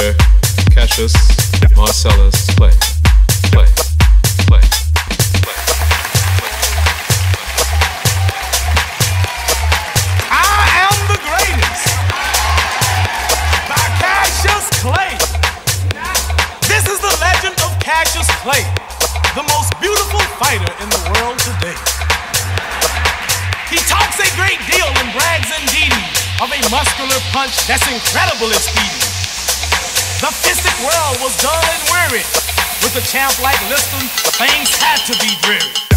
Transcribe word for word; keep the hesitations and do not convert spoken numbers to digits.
Mister Cassius Marcellus Clay. Clay. Clay. Clay. I am the greatest by Cassius Clay. This is the legend of Cassius Clay, the most beautiful fighter in the world today. He talks a great deal and brags indeed of a muscular punch that's incredible at speed. The fistic world was dull and weary. With a champ like Liston, things had to be dreary.